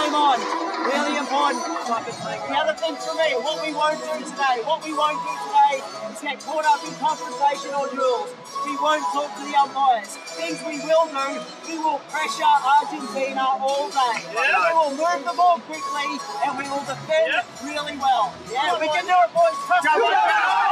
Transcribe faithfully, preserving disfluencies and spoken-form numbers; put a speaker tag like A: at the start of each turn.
A: game on. Really important. The other thing for me, what we won't do today, what we won't do today is get caught up in confrontation or duels. We won't talk to the umpires. Things we will do, we will pressure Argentina all day.
B: Yeah.
A: We will move the ball quickly and we will defend
B: yeah.
A: really well. Yeah, we can do it, boys. Trust me.